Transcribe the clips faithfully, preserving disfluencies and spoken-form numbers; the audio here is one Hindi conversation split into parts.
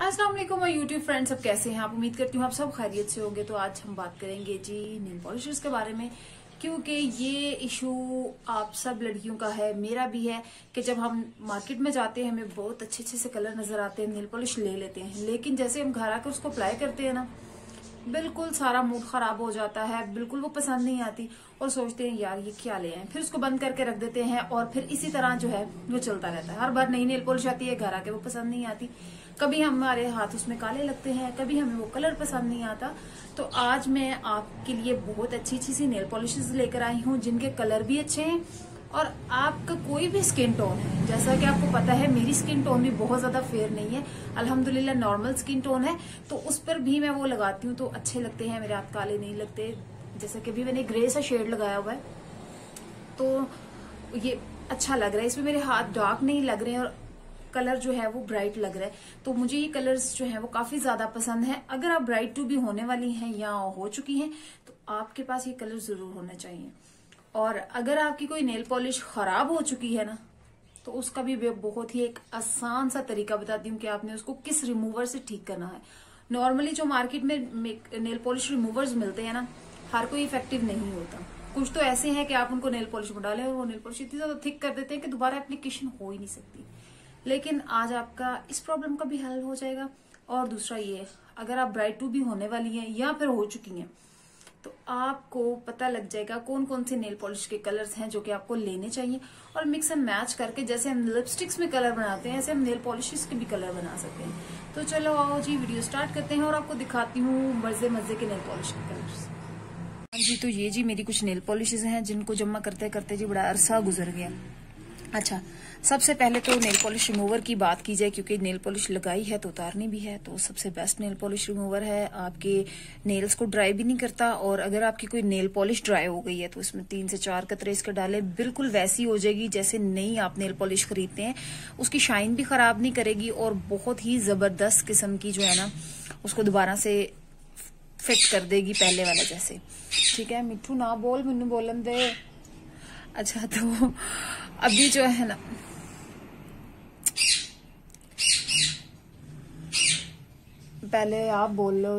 अस्सलाम वालेकुम माय यूट्यूब फ्रेंड्स, सब कैसे हैं आप? उम्मीद करती हूँ आप सब खैरियत से होंगे। तो आज हम बात करेंगे जी नेल पॉलिशर्स के बारे में, क्योंकि ये इशू आप सब लड़कियों का है, मेरा भी है कि जब हम मार्केट में जाते हैं हमें बहुत अच्छे अच्छे से कलर नजर आते हैं, नेल पॉलिश ले लेते हैं, लेकिन जैसे हम घर आकर उसको अप्लाई करते हैं ना, बिल्कुल सारा मूड खराब हो जाता है, बिल्कुल वो पसंद नहीं आती और सोचते हैं यार ये क्या ले आए, फिर उसको बंद करके रख देते हैं और फिर इसी तरह जो है वो चलता रहता है। हर बार नई नेल पॉलिश आती है, घर आके वो पसंद नहीं आती, कभी हमारे हाथ उसमें काले लगते हैं, कभी हमें वो कलर पसंद नहीं आता। तो आज मैं आपके लिए बहुत अच्छी अच्छी सी नेल पॉलिशेस लेकर आई हूँ जिनके कलर भी अच्छे हैं और आपका कोई भी स्किन टोन है, जैसा कि आपको पता है मेरी स्किन टोन भी बहुत ज्यादा फेयर नहीं है, अल्हम्दुलिल्लाह नॉर्मल स्किन टोन है, तो उस पर भी मैं वो लगाती हूँ तो अच्छे लगते हैं, मेरे हाथ काले नहीं लगते। जैसा कि अभी मैंने ग्रे सा शेड लगाया हुआ है तो ये अच्छा लग रहा है, इसमें मेरे हाथ डार्क नहीं लग रहे हैं और कलर जो है वो ब्राइट लग रहा है, तो मुझे ये कलर्स जो है वो काफी ज्यादा पसंद है। अगर आप ब्राइट टू भी होने वाली हैं या हो चुकी हैं तो आपके पास ये कलर जरूर होना चाहिए। और अगर आपकी कोई नेल पॉलिश खराब हो चुकी है ना, तो उसका भी बहुत ही एक आसान सा तरीका बताती हूँ कि आपने उसको किस रिमूवर से ठीक करना है। नॉर्मली जो मार्केट में नेल पॉलिश रिमूवर्स मिलते हैं ना, हर कोई इफेक्टिव नहीं होता। कुछ तो ऐसे हैं कि आप उनको नेल पॉलिश में डालें और वो नेल पॉलिश इतनी ज्यादा थिक कर देते हैं कि दोबारा एप्लीकेशन हो ही नहीं सकती। लेकिन आज आपका इस प्रॉब्लम का भी हल हो जाएगा। और दूसरा ये, अगर आप ब्राइट टू भी होने वाली हैं या फिर हो चुकी हैं तो आपको पता लग जाएगा कौन कौन से नेल पॉलिश के कलर्स हैं जो कि आपको लेने चाहिए, और मिक्स एंड मैच करके जैसे हम लिपस्टिक्स में कलर बनाते हैं ऐसे हम नेल पॉलिशेस के भी कलर बना सकते हैं। तो चलो आओ जी वीडियो स्टार्ट करते हैं और आपको दिखाती हूँ मजे मजे के नेल पॉलिश के कलर्स। जी तो ये जी मेरी कुछ नेल पॉलिशेस हैं जिनको जमा करते करते जी बड़ा अरसा गुजर गया। अच्छा, सबसे पहले तो नेल पॉलिश रिमूवर की बात की जाए, क्योंकि नेल पॉलिश लगाई है तो उतारनी भी है, तो सबसे बेस्ट नेल पॉलिश रिमूवर है। आपके नेल्स को ड्राई भी नहीं करता, और अगर आपकी कोई नेल पॉलिश ड्राई हो गई है तो उसमें तीन से चार कतरे इसके डाले, बिल्कुल वैसी हो जाएगी जैसे नई आप नेल पॉलिश खरीदते हैं। उसकी शाइन भी खराब नहीं करेगी और बहुत ही जबरदस्त किस्म की जो है ना उसको दोबारा से फिट कर देगी पहले वाला जैसे। ठीक है मिठू ना बोल, मैनू बोलन दे। अच्छा तो अभी जो है ना पहले आप बोल लो।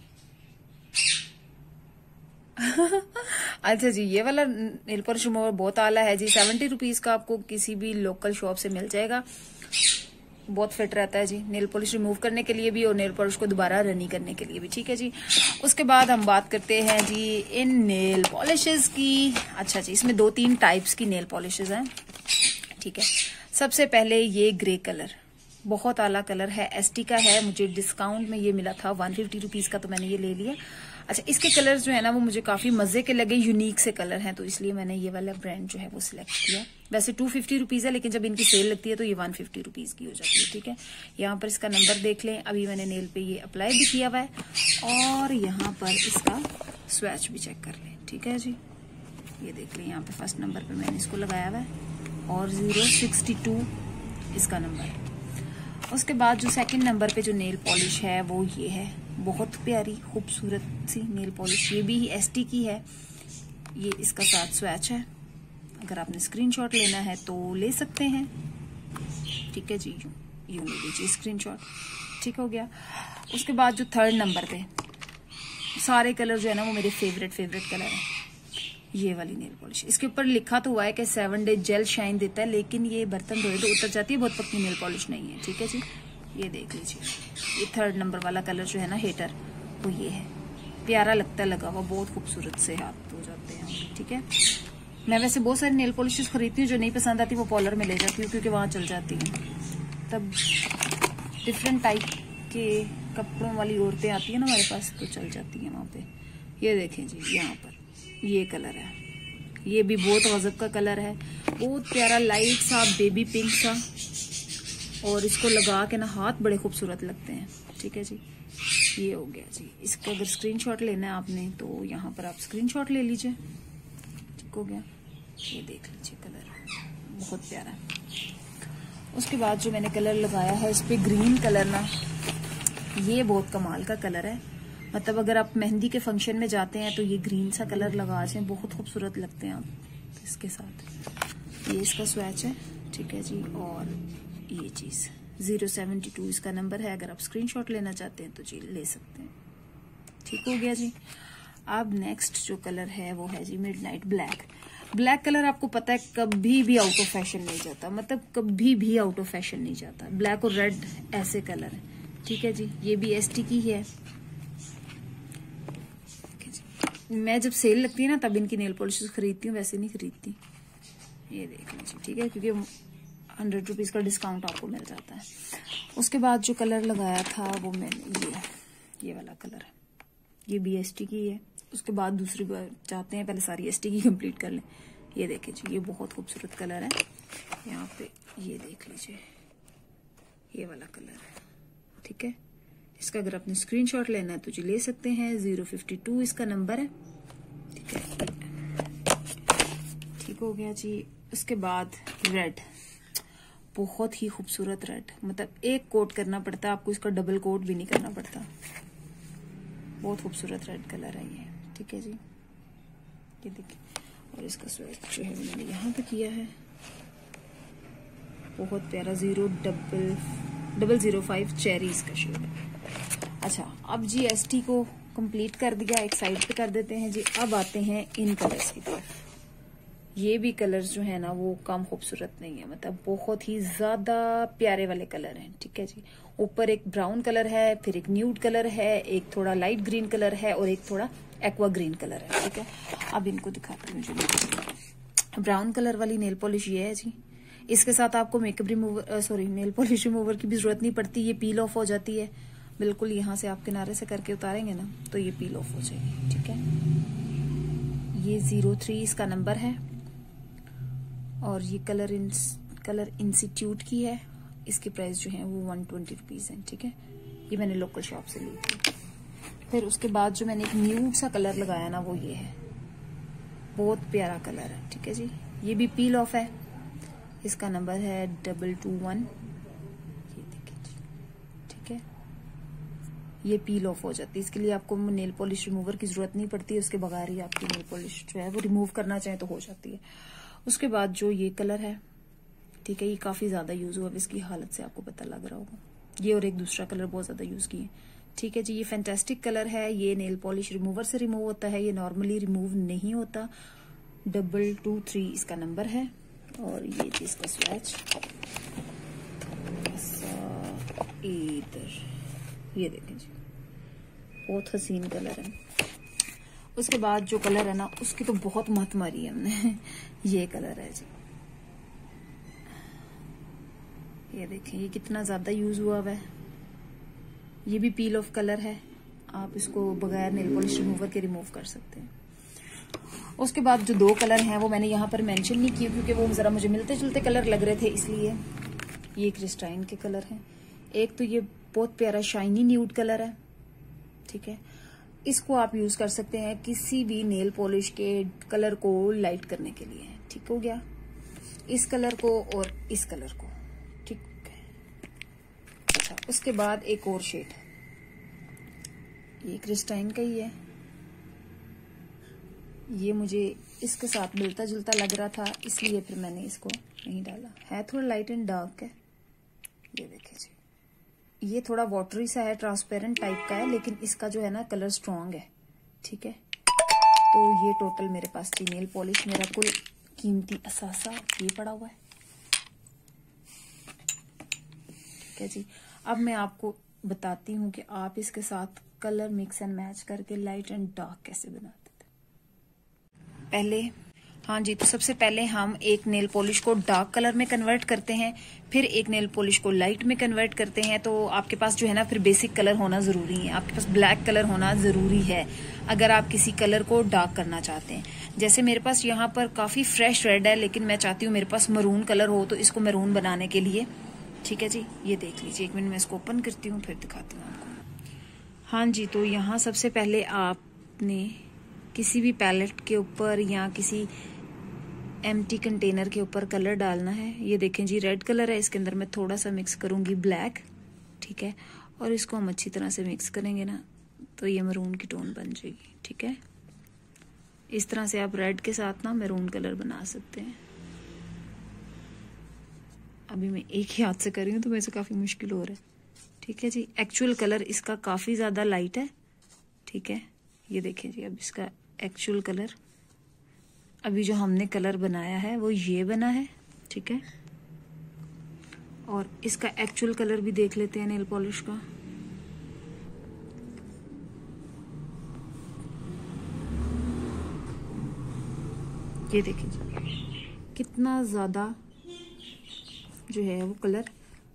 अच्छा जी, ये वाला नेल पॉलिश रिमूवर बहुत आला है जी, सेवेंटी रुपीज का आपको किसी भी लोकल शॉप से मिल जाएगा। बहुत फिट रहता है जी, नेल पॉलिश रिमूव करने के लिए भी और नेल पॉलिश को दोबारा रनी करने के लिए भी। ठीक है जी, उसके बाद हम बात करते हैं जी इन नेल पॉलिशेस की। अच्छा जी, इसमें दो तीन टाइप्स की नेल पॉलिशेस हैं। ठीक है, सबसे पहले ये ग्रे कलर बहुत आला कलर है, एसटी का है, मुझे डिस्काउंट में ये मिला था वन फिफ्टी रुपीज का, तो मैंने ये ले लिया। अच्छा, इसके कलर्स जो है ना वो मुझे काफी मजे के लगे, यूनिक से कलर हैं, तो इसलिए मैंने ये वाला ब्रांड जो है वो सिलेक्ट किया। वैसे टू फिफ्टी रुपीज है, लेकिन जब इनकी सेल लगती है तो ये वन फिफ्टी रुपीज की हो जाती है। ठीक है, यहाँ पर इसका नंबर देख लें, अभी मैंने नेल पे ये अप्लाई भी किया हुआ है, और यहाँ पर इसका स्वैच भी चेक कर लें। ठीक है जी, ये देख लें, यहाँ पे फर्स्ट नंबर पे मैंने इसको लगाया हुआ है और जीरो सिक्सटी टू इसका नंबर है। उसके बाद जो सेकंड नंबर पे जो नेल पॉलिश है वो ये है, बहुत प्यारी खूबसूरत सी नेल पॉलिश, ये भी एसटी की है, ये इसका साथ स्वैच है। अगर आपने स्क्रीनशॉट लेना है तो ले सकते हैं। ठीक है जी, यूं यूं ले लीजिए स्क्रीनशॉट। ठीक हो गया। उसके बाद जो थर्ड नंबर पे सारे कलर जो है ना वो मेरे फेवरेट फेवरेट कलर है। ये वाली नेल पॉलिश, इसके ऊपर लिखा तो हुआ है कि सेवन डे जेल शाइन देता है, लेकिन ये बर्तन धोए तो उतर जाती है, बहुत पक्की नेल पॉलिश नहीं है। ठीक है जी, ये देख लीजिए, ये थर्ड नंबर वाला कलर जो है ना हेटर, वो ये है, प्यारा लगता है लगा हुआ, बहुत खूबसूरत से हाथ धो जाते हैं। ठीक है, मैं वैसे बहुत सारी नेल पॉलिशेस खरीदती हूँ, जो नहीं पसंद आती वो पॉलर में ले जाती हूँ क्योंकि वहां चल जाती है। तब डिफरेंट टाइप के कपड़ों वाली औरतें आती है ना हमारे पास, तो चल जाती है वहां पे। ये देखें जी, यहाँ पर ये कलर है, ये भी बहुत गजब का कलर है, बहुत प्यारा लाइट सा बेबी पिंक सा, और इसको लगा के ना हाथ बड़े खूबसूरत लगते हैं। ठीक है जी, ये हो गया जी। इसका अगर स्क्रीनशॉट लेना है आपने तो यहाँ पर आप स्क्रीनशॉट ले लीजिए। ठीक हो गया, ये देख लीजिए कलर बहुत प्यारा है। उसके बाद जो मैंने कलर लगाया है इस पे ग्रीन कलर ना, ये बहुत कमाल का कलर है, मतलब अगर आप मेहंदी के फंक्शन में जाते हैं तो ये ग्रीन सा कलर लगा जाए, बहुत खूबसूरत लगते हैं आप इसके साथ। ये इसका स्वैच है। ठीक है जी, और ये चीज जीरो सेवेंटी टू इसका नंबर है। अगर आप स्क्रीनशॉट लेना चाहते हैं तो जी ले सकते हैं। ठीक हो गया जी। अब नेक्स्ट जो कलर है वो है जी मिडनाइट ब्लैक। ब्लैक कलर आपको पता है कभी भी आउट ऑफ फैशन नहीं जाता, मतलब कभी भी आउट ऑफ फैशन नहीं जाता। ब्लैक और रेड ऐसे कलर है। ठीक है जी, ये भी एसटी की है। मैं जब सेल लगती है ना तब इनकी नेल पॉलिश खरीदती हूँ, वैसे नहीं खरीदती। ये देख लीजिए, ठीक है, क्योंकि हंड्रेड रुपीज का डिस्काउंट आपको मिल जाता है। उसके बाद जो कलर लगाया था वो मैंने ये ये वाला कलर है, ये भी एसटी की है। उसके बाद दूसरी बार चाहते हैं पहले सारी एसटी की कंप्लीट कर लें। ये देखिए जी, ये बहुत खूबसूरत कलर है। यहाँ पे ये देख लीजिए, ये वाला कलर है। ठीक है, इसका अगर आपने स्क्रीनशॉट लेना है तो जी ले सकते हैं। जीरो फिफ्टी टू इसका नंबर है। ठीक है, ठीक हो गया जी। उसके बाद रेड, बहुत ही खूबसूरत रेड, मतलब एक कोट करना पड़ता है आपको, इसका डबल कोट भी नहीं करना पड़ता। बहुत खूबसूरत रेड कलर है ये। ठीक है जी, ये देखिए, और इसका स्वेच जो है मैंने यहाँ पे किया है, बहुत प्यारा zero double double zero five cherry इसका शेड है। अच्छा, अब जी एसटी को कंप्लीट कर दिया, एक साइड पे कर देते हैं जी। अब आते हैं इन कलर्स की तरफ। ये भी कलर्स जो है ना वो कम खूबसूरत नहीं है, मतलब बहुत ही ज्यादा प्यारे वाले कलर हैं। ठीक है जी, ऊपर एक ब्राउन कलर है, फिर एक न्यूड कलर है, एक थोड़ा लाइट ग्रीन कलर है और एक थोड़ा एक्वा ग्रीन कलर है। ठीक है, अब इनको दिखाती हूँ जी। ब्राउन कलर वाली नेल पॉलिश ये है जी। इसके साथ आपको makeup remover sorry nail polish remover की भी जरूरत नहीं पड़ती, ये पील ऑफ हो जाती है बिल्कुल। यहाँ से आप किनारे से करके उतारेंगे ना तो ये पील ऑफ हो जाएगी। ठीक है, ये जीरो थ्री इसका नंबर है और ये कलर इन कलर इंस्टीट्यूट की है। इसकी प्राइस जो है वो वन ट्वेंटी रुपीज है। ठीक है, ये मैंने लोकल शॉप से ली थी। फिर उसके बाद जो मैंने एक न्यूड सा कलर लगाया ना वो ये है, बहुत प्यारा कलर है। ठीक है जी, ये भी पील ऑफ है। इसका नंबर है डबल टू वन। ये देखिए जी, ठीक है, ये पील ऑफ हो जाती है। इसके लिए आपको नेल पॉलिश रिमूवर की जरूरत नहीं पड़ती है, उसके बगैर ही आपकी नेल पॉलिश जो है वो रिमूव करना चाहे तो हो जाती है। उसके बाद जो ये कलर है, ठीक है, ये काफी ज्यादा यूज हुआ, इसकी हालत से आपको पता लग रहा होगा। ये और एक दूसरा कलर बहुत ज्यादा यूज किए। ठीक है जी, ये फैंटास्टिक कलर है। ये नेल पॉलिश रिमूवर से रिमूव होता है, ये नॉर्मली रिमूव नहीं होता। डबल टू थ्री इसका नंबर है और ये चीज का स्वेच इधर, ये देखें जी, बहुत हसीन कलर है। उसके बाद जो कलर है ना उसकी तो बहुत मत मारी है हमने। ये कलर है जी, ये देखें, ये कितना ज्यादा यूज हुआ हुआ है। ये भी पील ऑफ कलर है, आप इसको बगैर नेल पॉलिश रिमूवर के रिमूव कर सकते हैं। उसके बाद जो दो कलर हैं वो मैंने यहाँ पर मेंशन नहीं किए क्योंकि वो जरा मुझे मिलते जुलते कलर लग रहे थे, इसलिए। ये क्रिस्टाइन के कलर हैं। एक तो ये बहुत प्यारा शाइनी न्यूड कलर है। ठीक है, इसको आप यूज कर सकते हैं किसी भी नेल पॉलिश के कलर को लाइट करने के लिए। ठीक हो गया, इस कलर को और इस कलर को। ठीक है, अच्छा, उसके बाद एक और शेड, ये क्रिस्टाइन का ही है। ये मुझे इसके साथ मिलता जुलता लग रहा था, इसलिए फिर मैंने इसको नहीं डाला। है थोड़ा लाइट एंड डार्क है। ये देखिए जी, ये थोड़ा वाटरी सा है, ट्रांसपेरेंट टाइप का है, लेकिन इसका जो है ना कलर स्ट्रॉन्ग है। ठीक है, तो ये टोटल मेरे पास थी नेल पॉलिश, मेरा कुल कीमती असासा ये पड़ा हुआ है। ठीक है जी, अब मैं आपको बताती हूँ कि आप इसके साथ कलर मिक्स एंड मैच करके लाइट एंड डार्क कैसे बनाते थे। पहले हाँ जी, तो सबसे पहले हम एक नेल पॉलिश को डार्क कलर में कन्वर्ट करते हैं, फिर एक नेल पॉलिश को लाइट में कन्वर्ट करते हैं। तो आपके पास जो है ना फिर बेसिक कलर होना जरूरी है, आपके पास ब्लैक कलर होना जरूरी है अगर आप किसी कलर को डार्क करना चाहते हैं। जैसे मेरे पास यहाँ पर काफी फ्रेश रेड है, लेकिन मैं चाहती हूँ मेरे पास मरून कलर हो, तो इसको मरून बनाने के लिए। ठीक है जी, ये देख लीजिए, एक मिनट में इसको ओपन करती हूँ फिर दिखाती हूँ आपको। हाँ जी, तो यहाँ सबसे पहले आपने किसी भी पैलेट के ऊपर या किसी एम्प्टी कंटेनर के ऊपर कलर डालना है। ये देखें जी, रेड कलर है, इसके अंदर मैं थोड़ा सा मिक्स करूंगी ब्लैक। ठीक है, और इसको हम अच्छी तरह से मिक्स करेंगे ना तो ये मैरून की टोन बन जाएगी। ठीक है, इस तरह से आप रेड के साथ ना मैरून कलर बना सकते हैं। अभी मैं एक ही हाथ से कर रही हूँ तो मेरे से काफ़ी मुश्किल हो रहा है। ठीक है जी, एक्चुअल कलर इसका काफ़ी ज़्यादा लाइट है। ठीक है, ये देखिए जी, अब इसका एक्चुअल कलर, अभी जो हमने कलर बनाया है वो ये बना है। ठीक है, और इसका एक्चुअल कलर भी देख लेते हैं नेल पॉलिश का। ये देखिए जी, कितना ज़्यादा जो है वो कलर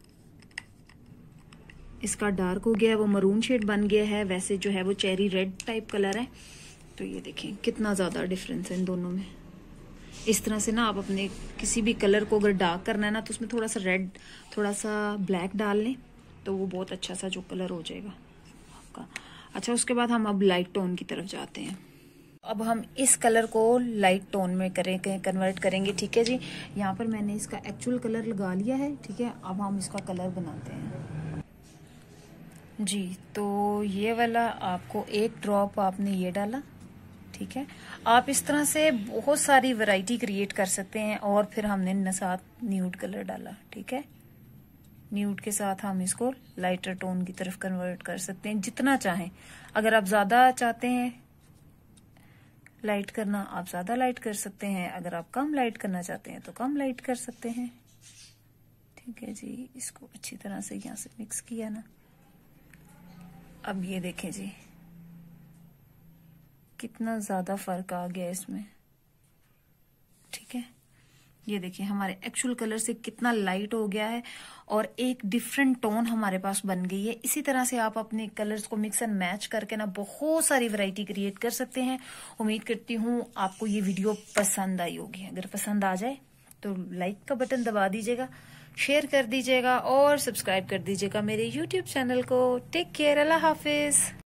इसका डार्क हो गया है, वो मरून शेड बन गया है। वैसे जो है वो चेरी रेड टाइप कलर है। तो ये देखें कितना ज़्यादा डिफरेंस है इन दोनों में। इस तरह से ना आप अपने किसी भी कलर को अगर डार्क करना है ना तो उसमें थोड़ा सा रेड, थोड़ा सा ब्लैक डाल लें तो वो बहुत अच्छा सा जो कलर हो जाएगा आपका। अच्छा, उसके बाद हम अब लाइट टोन की तरफ जाते हैं। अब हम इस कलर को लाइट टोन में करें कन्वर्ट करेंगे। ठीक है जी, यहाँ पर मैंने इसका एक्चुअल कलर लगा लिया है। ठीक है, अब हम इसका कलर बनाते हैं जी। तो ये वाला आपको एक ड्रॉप आपने ये डाला। ठीक है, आप इस तरह से बहुत सारी वैरायटी क्रिएट कर सकते हैं। और फिर हमने साथ न्यूड कलर डाला। ठीक है, न्यूड के साथ हम इसको लाइटर टोन की तरफ कन्वर्ट कर सकते हैं जितना चाहें। अगर आप ज्यादा चाहते हैं लाइट करना, आप ज्यादा लाइट कर सकते हैं। अगर आप कम लाइट करना चाहते हैं तो कम लाइट कर सकते हैं। ठीक है जी, इसको अच्छी तरह से यहाँ से मिक्स किया ना। अब ये देखें जी, कितना ज्यादा फर्क आ गया इसमें। ठीक है, ये देखिए हमारे एक्चुअल कलर से कितना लाइट हो गया है और एक डिफरेंट टोन हमारे पास बन गई है। इसी तरह से आप अपने कलर्स को मिक्स एंड मैच करके ना बहुत सारी वैरायटी क्रिएट कर सकते हैं। उम्मीद करती हूँ आपको ये वीडियो पसंद आई होगी। अगर पसंद आ जाए तो लाइक का बटन दबा दीजिएगा, शेयर कर दीजिएगा और सब्सक्राइब कर दीजिएगा मेरे यूट्यूब चैनल को। टेक केयर, अल्लाह हाफिज।